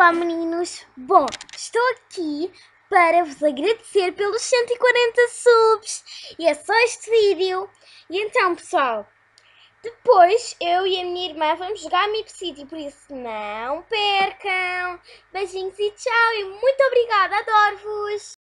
Olá meninos, bom, estou aqui para vos agradecer pelos 140 subs e é só este vídeo. E então pessoal, depois eu e a minha irmã vamos jogar Amiibo City, por isso não percam. Beijinhos e tchau e muito obrigada, adoro-vos!